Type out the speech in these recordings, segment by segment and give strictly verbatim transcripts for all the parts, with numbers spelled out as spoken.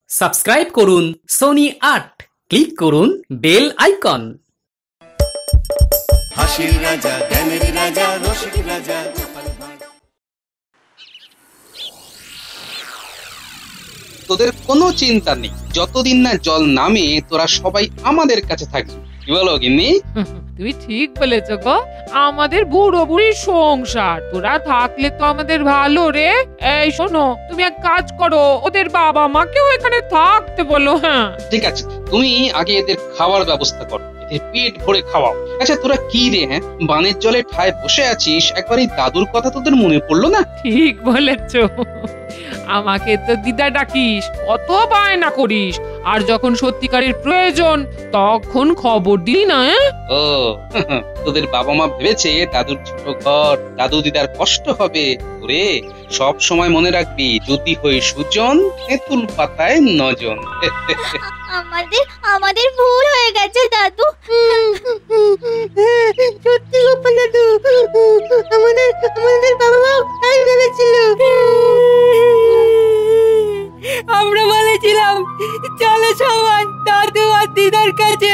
Subscribe করুন Sony আট, click করুন বেল আইকন। হাসির রাজা, জ্ঞানের রাজা, রসিক রাজা। তোদের কোনো চিন্তা নেই, যতদিন না জল নামে তোরা সবাই আমাদের কাছে থাকবি। কি বলো গিন্নি? তুমি ঠিক বলেছো গো, আমাদের বুড়ো বুড়ির সংসার, তোরা থাকলে তো আমাদের ভালো রে। এই শোনো, তুমি এক কাজ করো, ওদের বাবা মাকেও এখানে থাকতে বলো। হ্যাঁ ঠিক আছে, তুমি আগে এদের খাওয়ার ব্যবস্থা করো, এদের পেট ভরে খাওয়াও। আচ্ছা তোরা কি রে, হ্যাঁ বানের জলে ঠায় বসে আছিস, একবার এই দাদুর কথা তোদের মনে পড়লো না? ঠিক বলেছো, আমাকে তো দিদা ডাকিস, কত বায়না করিস, আর যখন সত্যিকারের প্রয়োজন তখন খবর দিলি না। ও তোদের বাবা মা ভেবেছে দাদুর ছোট ঘর, দাদু দিদার কষ্ট হবে। ওরে সব সময় মনে রাখবি, যদি হই সুজন, তেঁতুল পাতায় নজন। আমাদের আমাদের ভুল হয়ে গেছে দাদু। সত্যি গোপাল দাদু, আমাদের আমাদের বাবা মা তাই ভেবেছিল। আমরা বলেছিলাম চলো সবাই দাদু আর দিদার কাছে।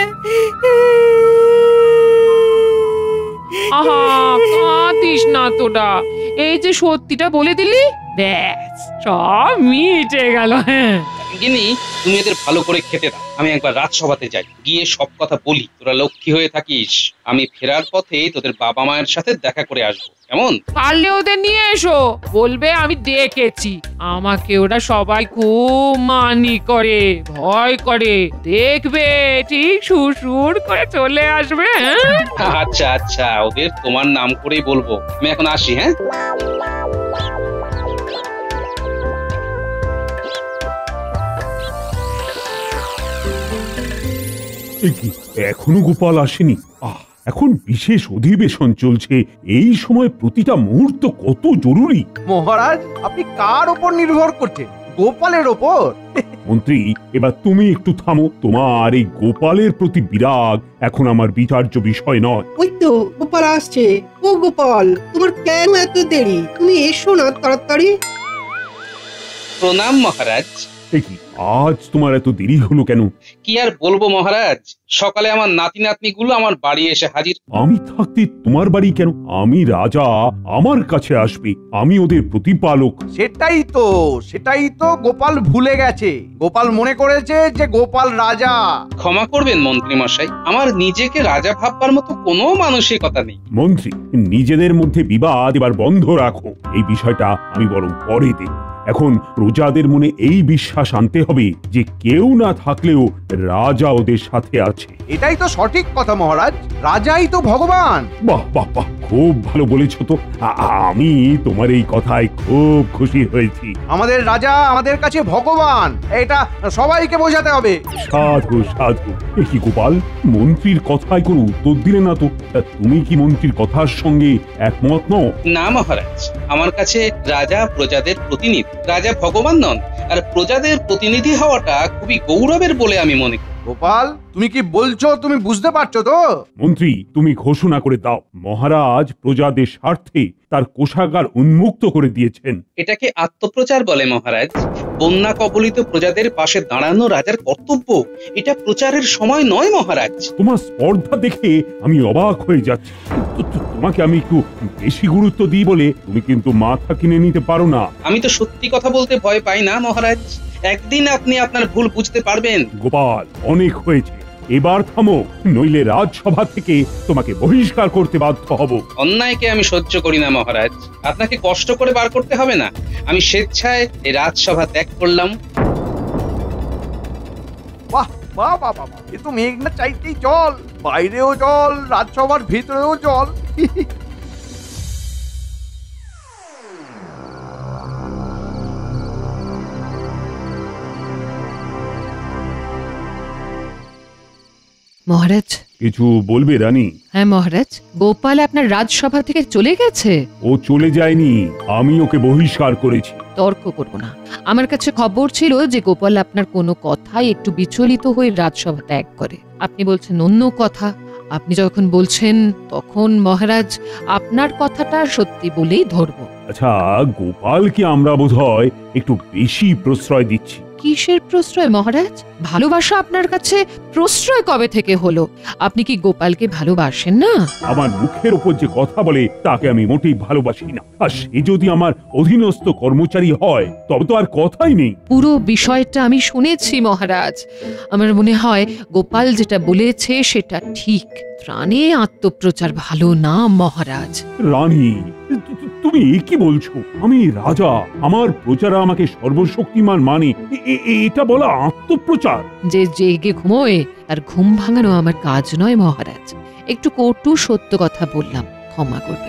আহা কাঁদিস না তোরা, এই যে সত্যিটা বলে দিলি, ব্যাস সব মিটে গেল। হ্যাঁ গিনি, তুমি এদের ভালো করে খেতে দাও, আমি একবার রাজসভাতে যাই, গিয়ে সব কথা বলি। তোরা লক্ষ্মী হয়ে থাকিস, আমি ফেরার পথে তোদের বাবা মায়ের সাথে দেখা করে আসবো, কেমন? পারলে ওদের নিয়ে এসো, বলবে আমি দেখেছি। আমাকে ওরা সবাই খুব মানি করে, ভয় করে, দেখবে ঠিক সুর করে চলে আসবে। আচ্ছা আচ্ছা, ওদের তোমার নাম করেই বলবো। আমি এখন আসি। হ্যাঁ এখনো গোপাল আসেনি? আহ এখন বিশেষ অধিবেশন চলছে, এই সময় প্রতিটা মুহূর্ত কত জরুরি। মহারাজ, আপনি কার উপর নির্ভর করছেন? গোপালের ওপর? মন্ত্রী, এবার তুমি একটু থামো। তোমার এই গোপালের প্রতি বিরাগ এখন আমার বিচার্য বিষয় নয়। ওই তো গোপাল আসছে। ও গোপাল, তোমার কেন এত দেরি? তুমি এসো না তাড়াতাড়ি। প্রণাম মহারাজ। কি আজ তোমার এত দেরি হলো কেন? কি আর বলবো মহারাজ, সকালে আমার নাতি নাতনি গুলো আমার বাড়ি এসে হাজির। আমি থাকতে তোমার বাড়ি কেন? আমি রাজা, আমার কাছে আসবে, আমি ওদের প্রতিপালক। সেটাই তো সেটাই তো গোপাল ভুলে গেছে। গোপাল মনে করেছে যে গোপাল রাজা। ক্ষমা করবেন মন্ত্রী মশাই, আমার নিজেকে রাজা ভাববার মতো কোনো মানসিকতা নেই। মন্ত্রী, নিজেদের মধ্যে বিবাদ এবার বন্ধ রাখো, এই বিষয়টা আমি বরং পরে দেখব। এখন প্রজাদের মনে এই বিশ্বাস আনতে হবে যে কেউ না থাকলেও রাজা ওদের সাথে আছে। এটাই তো সঠিক কথা মহারাজ, রাজাই তো ভগবান। বাহ বাহ বাহ, খুব ভালো বলেছো তো। আমি তোমার এই কথায় খুব খুশি হয়েছি। আমাদের রাজা আমাদের কাছে ভগবান, এটা সবাইকে বোঝাতে হবে। সাধু সাধু। এ কি গোপাল, মন্ত্রীর কথায় কোনো উত্তর দিলে না তো? তুমি কি মন্ত্রীর কথার সঙ্গে একমত নও? না মহারাজ, আমার কাছে রাজা প্রজাদের প্রতিনিধি, রাজা ভগবান নন, আর প্রজাদের প্রতিনিধি হওয়াটা খুবই গৌরবের বলে আমি মনে করি। গোপাল, তুমি কি বলছো তুমি বুঝতে পারছো তো? মন্ত্রী, তুমি ঘোষণা করে দাও, মহারাজ প্রজাদের স্বার্থে তার কোষাগার উন্মুক্ত করে দিয়েছেন। এটাকে আত্মপ্রচার বলে মহারাজ। বন্যা কবলিত প্রজাদের পাশে দাঁড়ানো রাজার কর্তব্য, এটা প্রচারের সময় নয় মহারাজ। তোমার স্পর্ধা দেখে আমি অবাক হয়ে যাচ্ছি। তোমাকে আমি একটু বেশি গুরুত্ব দিই বলে তুমি কিন্তু মাথা কিনে নিতে পারো না। আমি তো সত্যি কথা বলতে ভয় পাই না মহারাজ, একদিন আপনি আপনার ভুল বুঝতে পারবেন। গোপাল, অনেক হয়েছে, এবার থামো, নইলে রাজসভা থেকে তোমাকে বহিষ্কার করতে বাধ্য হব। অন্যায়কে আমি সহ্য করি না মহারাজ, আপনাকে কষ্ট করে বার করতে হবে না, আমি স্বেচ্ছায় এই রাজসভা ত্যাগ করলাম। বাহ বাহ বাহ বাহ, এ তো মেঘনা চাইতেই জল, বাইরেও জল, রাজসভার ভিতরেও জল। মহারাজ, কিছু বলবে রানী? হ্যাঁ মহারাজ, গোপাল আপনার রাজসভা থেকে চলে গেছে। ও চলে যায়নি, আমি ওকে বহিষ্কার করেছি। তর্ক করবো না, আমার কাছে খবর ছিল যে গোপাল আপনার কোনো কথাই একটু বিচলিত হয়ে রাজসভা ত্যাগ করে। আপনি বলছেন অন্য কথা, আপনি যখন বলছেন তখন মহারাজ আপনার কথাটা সত্যি বলেই ধরবো। আচ্ছা, গোপালকে আমরা বোধহয় একটু বেশি প্রশ্রয় দিচ্ছি। কিসের প্রশ্রয় মহারাজ? ভালোবাসা আপনার কাছে প্রশ্রয় কবে থেকে হলো? আপনি কি গোপালকে ভালোবাসেন না? আমার মুখের উপর যে কথা বলে তাকে আমি মোটেই ভালোবাসি না। আর সে যদি আমার অধীনস্থ কর্মচারী হয় তবে তো আর কথাই নেই। পুরো বিষয়টা আমি শুনেছি মহারাজ। আমার মনে হয় গোপাল যেটা বলেছে সেটা ঠিক। ত্রাণে আত্মপ্রচার ভালো না মহারাজ। রানী, তু- তু- তুমি এ কি বলছো? আমি রাজা, আমার প্রজারা আমাকে সর্বশক্তিমান মানে, এ- এ- এটা বলা আত্মপ্রচার? যে জেগে ঘুমোয় তার ঘুম ভাঙানো আমার কাজ নয় মহারাজ। একটু কটু সত্য কথা বললাম, ক্ষমা করবেন।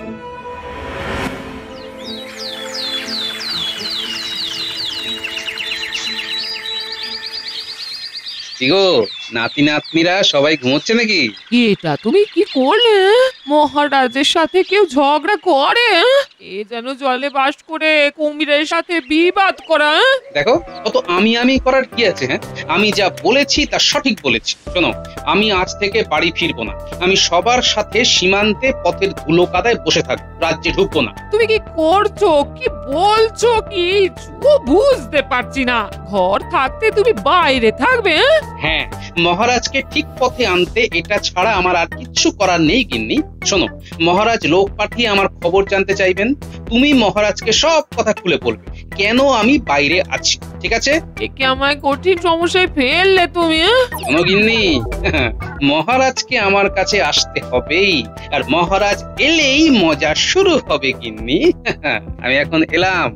কি গো, নাতি নাতনিরা সবাই ঘুমোচ্ছে নাকি? কি এটা তুমি কি করলে? মহারাজের সাথে কেউ ঝগড়া করে? এ যেন জলে বাস করে কুমিরের সাথে বিবাদ করা। দেখো, কত আমি আমি করার কি আছে? হ্যাঁ, আমি যা বলেছি তা সঠিক বলেছি। শোনো, আমি আজ থেকে বাড়ি ফিরবো না। আমি সবার সাথে সীমান্তে পথের ধুলো কাদায় বসে থাকবো, রাজ্যে ঢুকবো না। তুমি কি করছো, কি বলছো, কি বুঝতে পারছি না। ঘর থাকতে তুমি বাইরে থাকবে? হ্যাঁ, মহারাজকে ঠিক পথে আনতে এটা ছাড়া আমার আর কিচ্ছু করার নেই গিন্নি। শোনো, মহারাজ লোক পাঠিয়ে আমার খবর জানতে চাইবেন। তুমি মহারাজকে সব কথা খুলে বলবে কেন আমি বাইরে আছি, ঠিক আছে? একে আমায় কঠিন সমস্যায় ফেললে তুমি। শোনো গিন্নি, মহারাজকে আমার কাছে আসতে হবেই, আর মহারাজ এলেই মজা শুরু হবে গিন্নি। আমি এখন এলাম।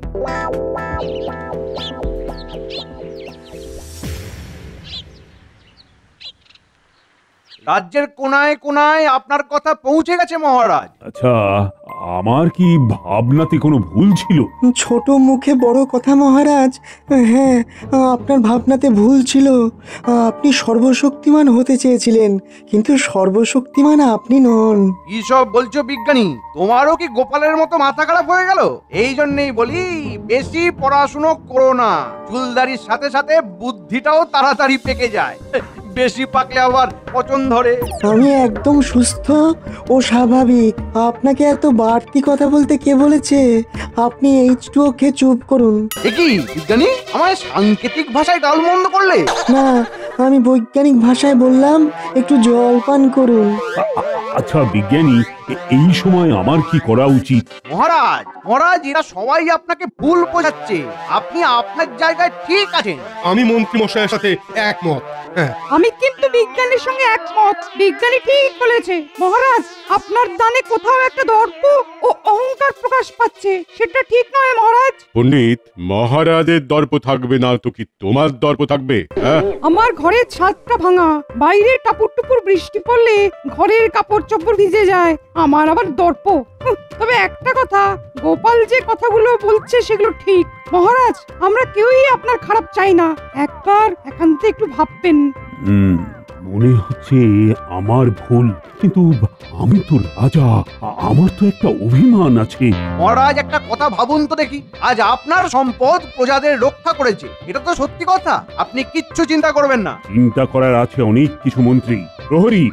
রাজ্যের কোনায় কোনায় আপনার কথা পৌঁছে গেছে মহারাজ। আচ্ছা, আমার কি ভাবনাতে কোনো ভুল ছিল? ছোট মুখে বড় কথা মহারাজ। হ্যাঁ, আপনার ভাবনাতে ভুল ছিল। আপনি সর্বশক্তিমান হতে চেয়েছিলেন, কিন্তু সর্বশক্তিমান আপনি নন। কি সব বলছো বিজ্ঞানী? তোমারও কি গোপালের মতো মাথা খারাপ হয়ে গেল? এই জন্যই বলি, বেশি পড়াশুনো করো না। চুলদারির সাথে সাথে বুদ্ধিটাও তাড়াতাড়ি পেকে যায়। বেশি পাকলে আবার পচন ধরে। আমি একদম সুস্থ ও স্বাভাবিক। আপনাকে এত বাড়তি কথা বলতে কে বলেছে? আপনি এইচ টু ও খেয়ে চুপ করুন। এ কি বিজ্ঞানী, আমায় সাংকেতিক ভাষায় গালমন্দ করলে? না, আমি বৈজ্ঞানিক ভাষায় বললাম একটু জল পান করুন। আ- আ- আচ্ছা বিজ্ঞানী, এ- এই সময় আমার কি করা উচিত? মহারাজ মহারাজ এরা সবাই আপনাকে ভুল বোঝাচ্ছে। আপনি আপনার জায়গায় ঠিক আছেন। আমি মন্ত্রী মশাইয়ের সাথে একমত। হ্যাঁ, আমি কিন্তু বিজ্ঞানীর সঙ্গে একমত। বিজ্ঞানী ঠিক বলেছে। মহারাজ, আপনার দানে কোথাও একটা দর্প ও অহংকার প্রকাশ পাচ্ছে। সেটা ঠিক নয় মহারাজ। পণ্ডিত, মহারাজের দর্প থাকবে না তো কি তোমার দর্প থাকবে? হ্যাঁ, আমার ঘরের ছাদটা ভাঙা, বাইরে টাপুর টুপুর বৃষ্টি পড়লে ঘরের কাপড় চোপড় ভিজে যায়। আমার আবার দর্প। হুঁ, তবে একটা কথা, গোপাল যে কথাগুলো বলছে সেগুলো ঠিক। মহারাজ, আমরা কেউই আপনার খারাপ চাই না। একবার একান্তে একটু ভাববেন। হুম, মনে হচ্ছে আমার ভুল, কিন্তু আমি তো রাজা, আ- আমার তো একটা অভিমান আছে। মহারাজ একটা কথা ভাবুন তো দেখি। আজ আপনার সম্পদ প্রজাদের রক্ষা করেছে, এটা তো সত্যি কথা। আপনি কিচ্ছু চিন্তা করবেন না। চিন্তা করার আছে অনেক কিছু মন্ত্রী। প্রহরী,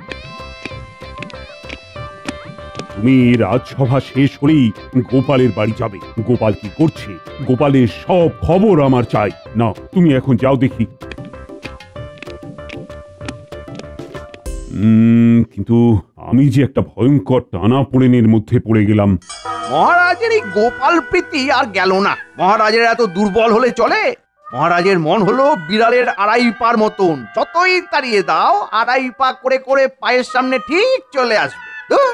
তুমি রাজসভা শেষ হলেই গোপালের বাড়ি যাবে। গোপাল কি করছে, গোপালের সব খবর আমার চাই। না, তুমি এখন যাও দেখি। উম, কিন্তু আমি যে একটা ভয়ঙ্কর টানাপোড়েনের মধ্যে পড়ে গেলাম। মহারাজের এই গোপাল প্রীতি আর গেল না। মহারাজের এত দুর্বল হলে চলে? মহারাজের মন হলো বিড়ালের আড়াই পার মতন। যতই তাড়িয়ে দাও, আড়াই পা করে করে পায়ের সামনে ঠিক চলে আসবে। ধুর।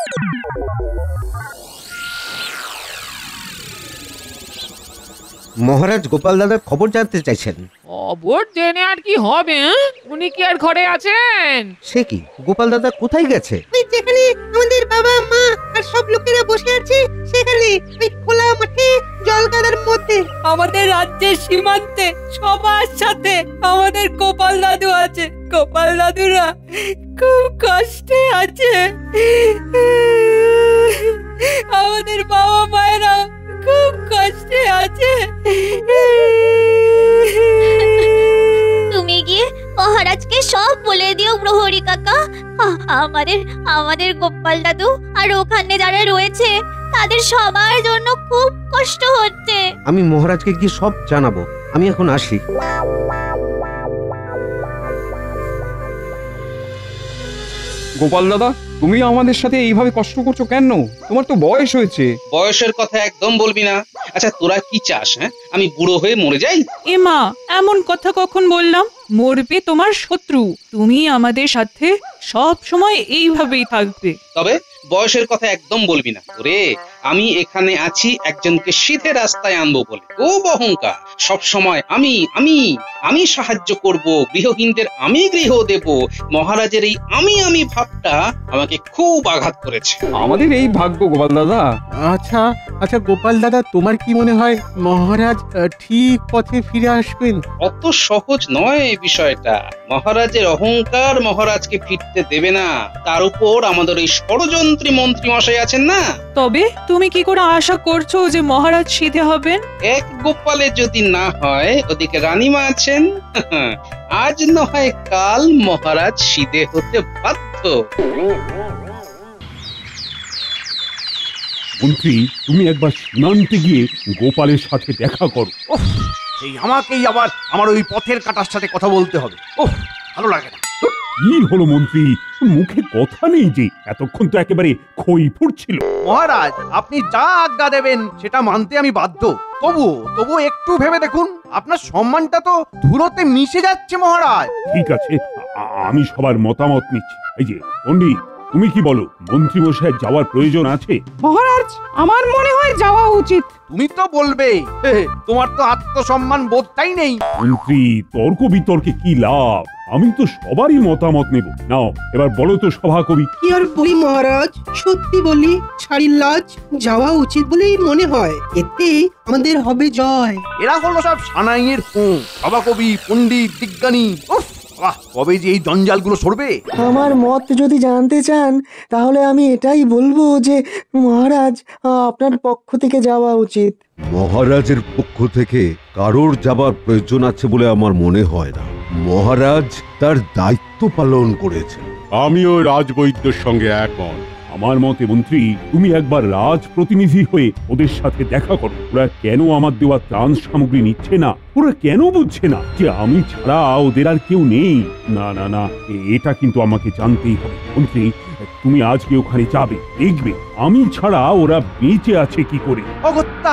মহারাজ গোপাল দাদার খবর জানতে চাইছেন। খবর জেনে আর কি হবে? উনি কি আর ঘরে আছেন? সে কি, গোপাল দাদা কোথায় গেছে? ওই যেখানে আমাদের বাবা মা আর সব লোকেরা বসে আছে সেখানে, ওই খোলা মাঠে জল কাদার মধ্যে। আমাদের রাজ্যের সীমান্তে সবার সাথে আমাদের গোপাল দাদু আছে। গোপাল দাদুরা খুব কষ্টে আছে। আমাদের বাবা মায়েরা খুব কষ্টে আছে। তুমি গিয়ে মহারাজকে সব বলে দিও প্রহরী কাকা। আ- আমাদের আমাদের গোপাল দাদু আর ওখানে যারা রয়েছে তাদের সবার জন্য খুব কষ্ট হচ্ছে। আমি মহারাজকে গিয়ে সব জানাবো। আমি এখন আসি। গোপাল দাদা, তুমি আমাদের সাথে এইভাবে কষ্ট করছো কেন? তোমার তো বয়স হয়েছে। বয়সের কথা একদম বলবি না। আচ্ছা তোরা কি চাস? হ্যাঁ, আমি বুড়ো হয়ে মরে যাই? এ মা, এমন কথা কখন বললাম? মরবে তোমার শত্রু, তুমি আমাদের সাথে সব সময় এইভাবেই থাকবে। তবে বয়সের কথা একদম বলবি না। ওরে, আমি এখানে আছি একজনকে সিধে রাস্তায় আনবো বলে। খুব অহংকার, সব সময় আমি আমি আমি সাহায্য করব, গৃহহীনদের আমি গৃহ দেব। মহারাজের এই আমি আমি ভাবটা আমাকে খুব আঘাত করেছে। আমাদের এই ভাগ্য গোপাল দাদা। আচ্ছা আচ্ছা গোপাল দাদা, তোমার কি মনে হয় মহারাজ আহ, ঠিক পথে ফিরে আসবেন? অত সহজ নয় এই বিষয়টা। মহারাজের অহংকার মহারাজকে ফিরতে দেবে না। তার উপর আমাদের এই ষড়যন্ত্রী মন্ত্রী মশাই আছেন না। তবে তুমি কি করে আশা করছো যে মহারাজ সিধে হবেন? এক গোপালে যদি না হয়, ওদিকে রানীমা আছেন। আজ নয় কাল মহারাজ সিধে হতে বাধ্য। মন্ত্রী, তুমি একবার সীমান্তে গিয়ে গোপালের সাথে দেখা করো। এই আমাকেই আবার আমার ওই পথের কাটার সাথে কথা বলতে হবে। ওহ, ভালো লাগে না। কি হলো মন্ত্রী, মুখে কথা নেই যে? এতক্ষণ তো একেবারে খই ফুটছিল। মহারাজ, আপনি যা আজ্ঞা দেবেন সেটা মানতে আমি বাধ্য। তবু তবু একটু ভেবে দেখুন, আপনার সম্মানটা তো ধুলোতে মিশে যাচ্ছে মহারাজ। ঠিক আছে, আ- আমি সবার মতামত নিচ্ছি। এই যে পণ্ডিত, তুমি কি বলো? মন্ত্রী মশাই যাওয়ার প্রয়োজন আছে? মহারাজ, আমার মনে হয় যাওয়া উচিত। তুমি তো বলবে, তোমার তো আত্মসম্মান বোধটাই নেই। মন্ত্রী, তর্ক বিতর্কে কি লাভ? আমি তো সবারই মতামত নেব। নাও এবার বলো তো সভাকবি। কি আর বলি মহারাজ, সত্যি বলি, ছাড়ির লাজ যাওয়া উচিত বলেই মনে হয়। এতে আমাদের হবে জয়। এরা হলো সব সানাইয়ের ফোঁ, সভাকবি, পণ্ডিত, বিজ্ঞানী। উফ, বাহ, কবে যে এই জঞ্জালগুলো সরবে। আমার মত যদি জানতে চান তাহলে আমি এটাই বলবো যে মহারাজ, আপনার পক্ষ থেকে যাওয়া উচিত। মহারাজের পক্ষ থেকে কারোর যাবার প্রয়োজন আছে বলে আমার মনে হয় না। মহারাজ তার দায়িত্ব পালন করেছেন। আমিও রাজবৈদ্যর সঙ্গে একমত। আমার মতে মন্ত্রী, তুমি একবার রাজ প্রতিনিধি হয়ে ওদের সাথে দেখা করো। ওরা কেন আমার দেওয়া ত্রাণ সামগ্রী নিচ্ছে না? ওরা কেন বুঝছে না যে আমি ছাড়া ওদের আর কেউ নেই? না না না, এটা কিন্তু আমাকে জানতেই হবে। মন্ত্রী, তুমি আজকে ওখানে যাবে, দেখবে আমি ছাড়া ওরা বেঁচে আছে কি করে। অগত্যা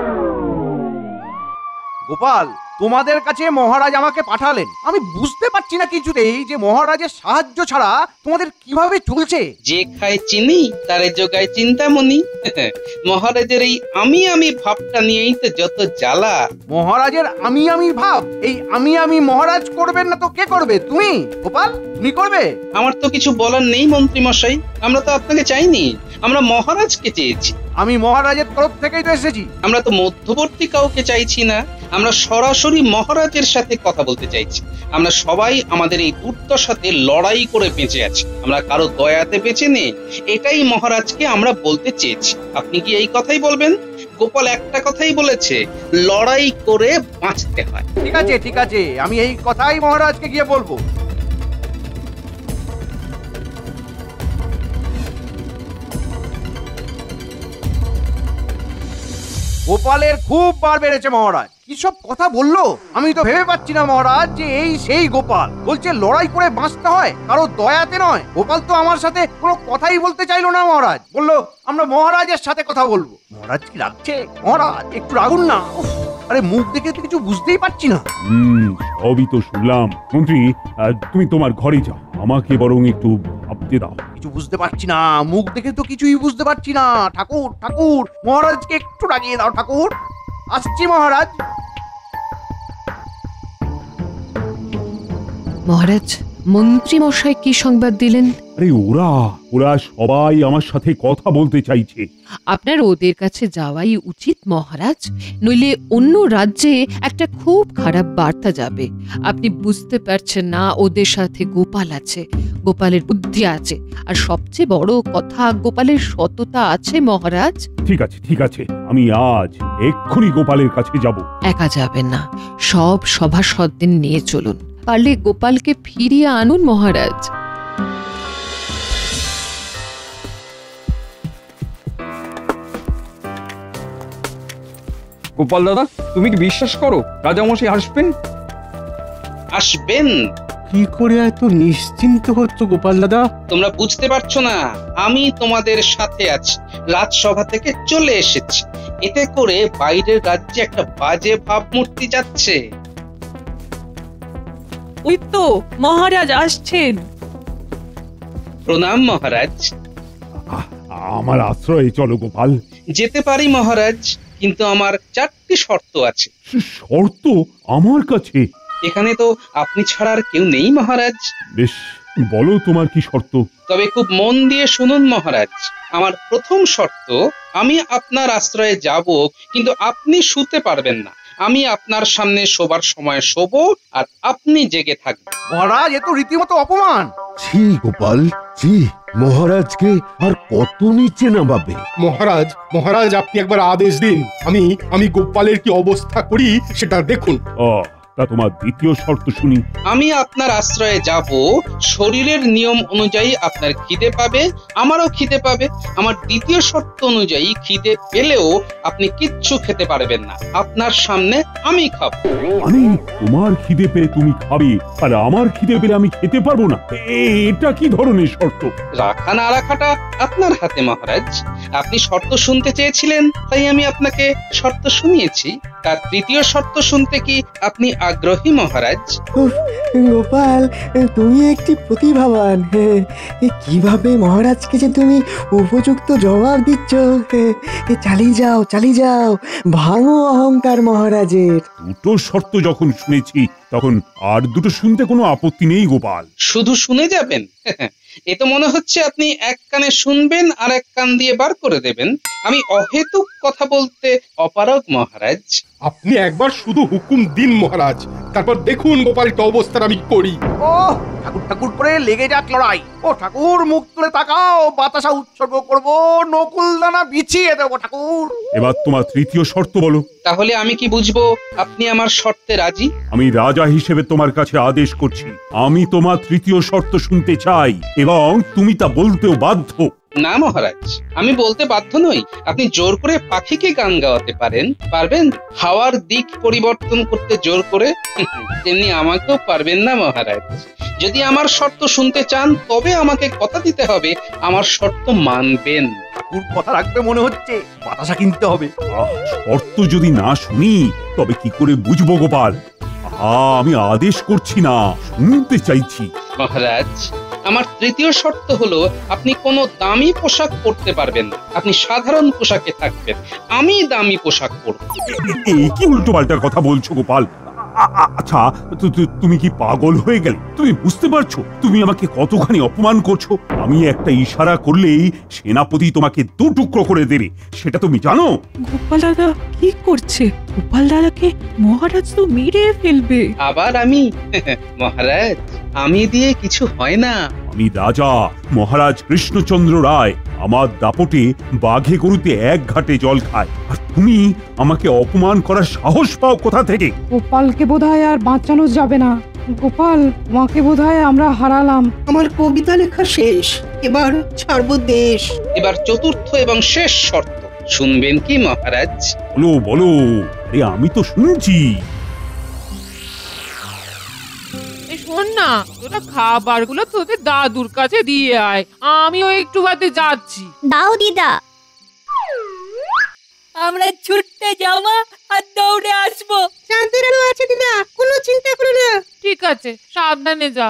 গোপাল, তোমাদের কাছে মহারাজ আমাকে পাঠালেন। আমি বুঝতে পারছি না কিছুতেই যে মহারাজের সাহায্য ছাড়া তোমাদের কিভাবে চলছে। যে খায় চিনি তারে যোগায় চিন্তামণি। মহারাজের এই আমি আমি ভাবটা নিয়েই তো যত জ্বালা। মহারাজের আমি আমি ভাব, এই আমি আমি মহারাজ করবেন না তো কে করবে? তুমি গোপাল, তুমি করবে? আমার তো কিছু বলার নেই মন্ত্রী মশাই। আমরা তো আপনাকে চাইনি, আমরা মহারাজকে চেয়েছি। আমি মহারাজের তরফ থেকেই তো এসেছি। আমরা তো মধ্যবর্তী কাউকে চাইছি না, আমরা সরাসরি মহারাজের সাথে কথা বলতে চাইছি। আমরা সবাই আমাদের এই দুর্দশাতে লড়াই করে বেঁচে আছি, আমরা কারো দয়াতে বেঁচে নেই। এটাই মহারাজকে আমরা বলতে চেয়েছি। আপনি কি এই কথাই বলবেন? গোপাল একটা কথাই বলেছে, লড়াই করে বাঁচতে হয়। ঠিক আছে ঠিক আছে, আমি এই কথাই মহারাজকে গিয়ে বলবো। গোপালের খুব বার বেড়েছে মহারাজ। কি সব কথা বললো, আমি তো ভেবে পাচ্ছি না মহারাজ যে এই সেই গোপাল। বলছে লড়াই করে বাঁচতে হয়, কারো দয়াতে নয়। গোপাল তো আমার সাথে কোনো কথাই বলতে চাইলো না মহারাজ। বললো আমরা মহারাজের সাথে কথা বলবো। মহারাজ কি রাখছে? মহারাজ একটু রাগুন না। উফ, আরে মুখ দেখে তো কিছু বুঝতেই পারছি না। হুম, সবই তো শুনলাম। মন্ত্রী, আহ, তুমি তোমার ঘরে যাও, আমাকে বরং একটু ভাবতে দাও। কিছু বুঝতে পারছি না, মুখ দেখে তো কিছুই বুঝতে পারছি না। ঠাকুর ঠাকুর, মহারাজকে একটু ডাকিয়ে দাও ঠাকুর। আসছি মহারাজ। মহারাজ, মন্ত্রী মশাই কি সংবাদ দিলেন? আরে ওরা ওরা সবাই আমার সাথে কথা বলতে চাইছে। আপনার ওদের কাছে যাওয়াই উচিত মহারাজ, নইলে অন্য রাজ্যে একটা খুব খারাপ বার্তা যাবে। আপনি বুঝতে পারছেন না, ওদের সাথে গোপাল আছে, গোপালের বুদ্ধি আছে, আর সবচেয়ে বড় কথা গোপালের সততা আছে মহারাজ। ঠিক আছে ঠিক আছে, আমি আজ এক্ষুনি গোপালের কাছে যাব। একা যাবেন না, সব সভাসদদের নিয়ে চলুন। পারলে গোপালকে ফিরিয়ে আনুন মহারাজ। গোপাল দাদা তুমি কি বিশ্বাস করো রাজামশাই আসবেন? আসবেন? কি করে এত নিশ্চিন্ত হচ্ছ গোপাল দাদা? তোমরা বুঝতে পারছো না, আমি তোমাদের সাথে আছি, রাজসভা থেকে চলে এসেছি। এতে করে বাইরের রাজ্যে একটা বাজে ভাবমূর্তি যাচ্ছে। ওই তো মহারাজ আসছেন। প্রণাম মহারাজ। আমার আশ্রয়ে চলো গোপাল। যেতে পারি মহারাজ, কিন্তু আমার চারটি শর্ত আছে। শর্ত আমার কাছে? এখানে তো আপনি ছাড়া আর কেউ নেই মহারাজ। বেশ, বলো তোমার কি শর্ত। তবে খুব মন দিয়ে শুনুন মহারাজ। আমার প্রথম শর্ত, আমি আপনার আশ্রয়ে যাব, কিন্তু আপনি শুতে পারবেন না। আমি আপনার সামনে শোবার সময় শোবো আর আপনি জেগে থাকবেন। মহারাজ, এ তো রীতিমতো অপমান। ছি গোপাল, ছি। মহারাজকে আর কত নিচে নামাবে? মহারাজ, মহারাজ আপনি একবার আদেশ দিন, আমি আমি গোপালের কি অবস্থা করি সেটা দেখুন। ও, তা তোমার দ্বিতীয় শর্ত শুনি। আমি আপনার আশ্রয়ে যাব, শরীরের নিয়ম অনুযায়ী আপনার খিদে পাবে, আমারও খিদে পাবে। আমার দ্বিতীয় শর্ত অনুযায়ী খিদে পেলেও আপনি কিচ্ছু খেতে পারবেন না, আপনার সামনে আমি খাবো। মানে তোমার খিদে পেলে তুমি খাবে, আর আমার খিদে পেলে আমি খেতে পারবো না? এটা কি ধরনের শর্ত? রাখা না রাখাটা আপনার হাতে মহারাজ। আপনি শর্ত শুনতে চেয়েছিলেন, তাই আমি আপনাকে শর্ত শুনিয়েছি। তার তৃতীয় শর্ত শুনতে কি আপনি আগ্রহী মহারাজ? গোপাল, তুমি একটি প্রতিভাবান। কিভাবে মহারাজকে যে তুমি উপযুক্ত জবাব দিচ্ছ। চালিয়ে যাও, চালিয়ে যাও, ভাঙো অহংকার মহারাজের। দুটো শর্ত যখন শুনেছি, তখন আর দুটো শুনতে কোনো আপত্তি নেই গোপাল। শুধু শুনে যাবেন? এ তো মনে হচ্ছে আপনি এক কানে শুনবেন আর এক কান দিয়ে বার করে দেবেন। আমি অহেতুক কথা বলতে অপারগ মহারাজ। আপনি একবার শুধু হুকুম দিন মহারাজ, তারপর দেখুন গোপালের কি অবস্থা আমি করি। ও ঠাকুর ঠাকুর করে লেগে যাক লড়াই। ও ঠাকুর, মুখ তুলে তাকাও, বাতাসা উৎসর্গ করব, নকুল দানা বিছিয়ে দেবো ঠাকুর। এবার তোমার তৃতীয় শর্ত বলো। তাহলে আমি কি বুঝবো আপনি আমার শর্তে রাজি? আমি রাজা হিসেবে তোমার কাছে আদেশ করছি, আমি তোমার তৃতীয় শর্ত শুনতে চাই, এবং তুমি তা বলতেও বাধ্য। না মহারাজ, আমি বলতে বাধ্য নই। আপনি জোর করে পাখিকে গান গাওয়াতে পারেন, পারবেন? হাওয়ার দিক পরিবর্তন করতে জোর করে, তেমনি আমাকেও পারবেন না মহারাজ। যদি আমার শর্ত শুনতে চান, তবে আমাকে কথা দিতে হবে আমার শর্ত মানবেন। ঠাকুর কথা রাখবে মনে হচ্ছে, বাতাসা কিনতে হবে। শর্ত যদি না শুনি, তবে কি করে বুঝবো গোপাল? আমি আদেশ করছি না, শুনতে চাইছি। মহারাজ, আমার তৃতীয় শর্ত হলো আপনি কোনো দামি পোশাক পরতে পারবেন না, আপনি সাধারণ পোশাকে থাকবেন, আমি দামি পোশাক পরব। এই কি উল্টো পাল্টা কথা বলছো গোপাল? আচ্ছা, তুমি কি পাগল হয়ে গেলে? তুমি বুঝতে পারছো তুমি আমাকে কতখানি অপমান করছো? আমি একটা ইশারা করলেই সেনাপতি তোমাকে দু টুকরো করে দেবে, সেটা তুমি জানো? গোপাল দাদা কি করছে? গোপাল দাদাকে মহারাজ তো মেরে ফেলবে। আবার আমি? মহারাজ, আমি দিয়ে কিছু হয় না। আমি রাজা মহারাজ কৃষ্ণচন্দ্র রায়। আমার দাপটে বাঘে গরুতে এক ঘাটে জল খায়, আর তুমি আমাকে অপমান করার সাহস পাও কোথা থেকে? গোপালকে বোধহয় আর বাঁচানো যাবে না। গোপাল, তোমাকে বোধহয় আমরা হারালাম। আমার কবিতা লেখা শেষ, এবার ছাড়বো দেশ। এবার চতুর্থ এবং শেষ শর্ত শুনবেন কি মহারাজ? বলো বলো, আরে আমি তো শুনছি। শোন না, তোরা খাবার গুলো তোদের দাদুর কাছে দিয়ে আয়, আমিও একটু বাদে যাচ্ছি। দাও দিদা। আমরা ছুটতে যাওয়া আর দৌড়ে আসবো। শান্তির আলো আছে দিদা, কোনো চিন্তা করো না। ঠিক আছে, সাবধানে যা।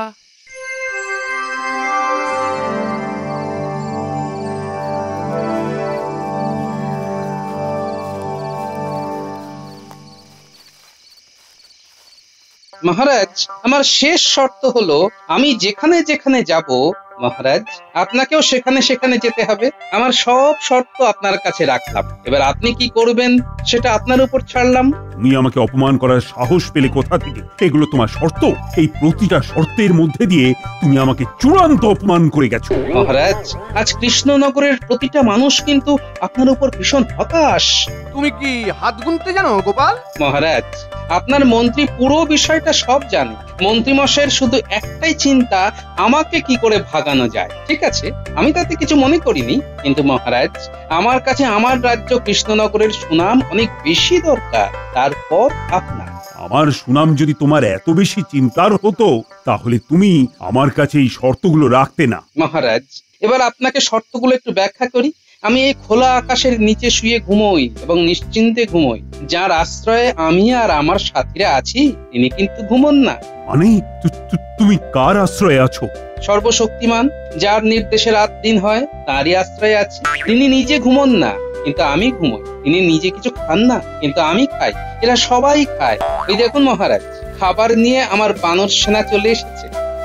মহারাজ, আমার শেষ শর্ত হলো আমি যেখানে যেখানে যাব মহারাজ, আপনাকেও সেখানে সেখানে যেতে হবে। আমার সব শর্ত আপনার কাছে রাখলাম, এবার আপনি কি করবেন সেটা আপনার উপর ছাড়লাম। তুমি আমাকে অপমান করার সাহস পেলে কোথা থেকে? এগুলো তোমার শর্ত? এই প্রতিটা শর্তের মধ্যে দিয়ে তুমি আমাকে চূড়ান্ত অপমান করে গেছো। মহারাজ, আজ কৃষ্ণনগরের প্রতিটা মানুষ কিন্তু আপনার উপর ভীষণ হতাশ। তুমি কি হাত গুনতে জানো গোপাল? মহারাজ, আপনার মন্ত্রী পুরো বিষয়টা সব জানে। মন্ত্রী মশাইয়ের শুধু একটাই চিন্তা, আমাকে কি করে ভাগানো যায়। ঠিক আছে, আমি তাতে কিছু মনে করিনি, কিন্তু মহারাজ আমার কাছে আমার রাজ্য কৃষ্ণনগরের সুনাম অনেক বেশি দরকার, তারপর আপনার। আমার সুনাম যদি তোমার এত বেশি চিন্তার হতো তাহলে তুমি আমার কাছে এই শর্তগুলো রাখতে না। মহারাজ, এবার আপনাকে শর্তগুলো একটু ব্যাখ্যা করি। আমি এই খোলা আকাশের নিচে শুয়ে ঘুমোই এবং নিশ্চিন্তে ঘুমোই। যার আশ্রয়ে আমি আর আমার সাথীরা আছি তিনি কিন্তু ঘুমোন না। মানে তু- তু- তুমি কার আশ্রয়ে আছো? সর্বশক্তিমান যার নির্দেশে রাত দিন হয় তারই আশ্রয়ে আছি। তিনি নিজে ঘুমোন না কিন্তু আমি ঘুমোই। তিনি নিজে কিছু খান না কিন্তু আমি খাই। এরা সবাই খায়। এই দেখুন মহারাজ, খাবার নিয়ে আমার বানর সেনা চলে এসেছে।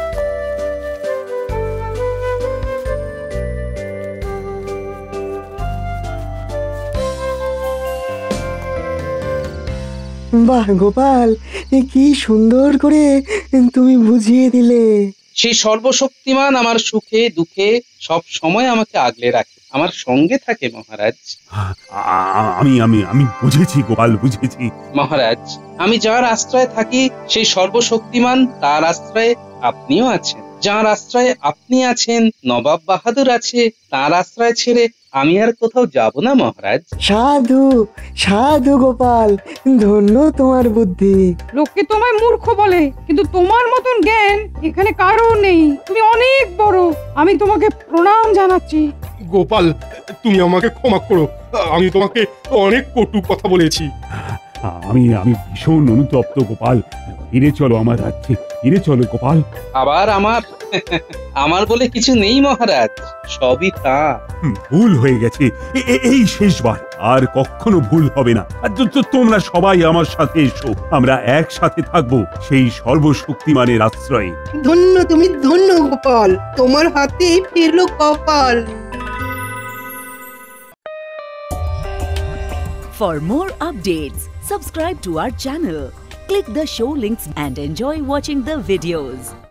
বাহ গোপাল, এ কি সুন্দর করে তুমি বুঝিয়ে দিলে। সেই সর্বশক্তিমান আমার সুখে দুঃখে সব সময় আমাকে আগলে রাখে, আমার সঙ্গে থাকে মহারাজ। আ- আমি আমি আমি বুঝেছি গোপাল, বুঝেছি। মহারাজ, আমি যার আশ্রয়ে থাকি সেই সর্বশক্তিমান তার আশ্রয়ে আপনিও আছেন। যার আশ্রয়ে আপনি আছেন, নবাব বাহাদুর আছে, তার আশ্রয় ছেড়ে আমি আর কোথাও যাব না মহারাজ। সাধু সাধু গোপাল, ধন্য তোমার বুদ্ধি। লোকে তোমায় মূর্খ বলে, কিন্তু তোমার মতন জ্ঞান এখানে কারো নেই। তুমি অনেক বড়, আমি তোমাকে প্রণাম জানাচ্ছি। গোপাল, তুমি আমাকে ক্ষমা করো, আমি তোমাকে অনেক কটু কথা বলেছি। আমি আমি ভীষণ অনুতপ্ত গোপাল। ফিরে চলো আমার রাজ্যে, ফিরে চলো গোপাল। আবার আমার আমার বলে কিছু নেই মহারাজ, সবই তা। হুম, ভুল হয়ে গেছে, এ- এ- এই শেষবার, আর কখনো ভুল হবে না। আর তো- তো তোমরা সবাই আমার সাথে এসো, আমরা একসাথে থাকবো সেই সর্বশক্তিমানের আশ্রয়ে। ধন্য তুমি, ধন্য গোপাল, তোমার হাতে ফিরলো কপাল। For more updates, subscribe to our channel, click the show links and enjoy watching the videos.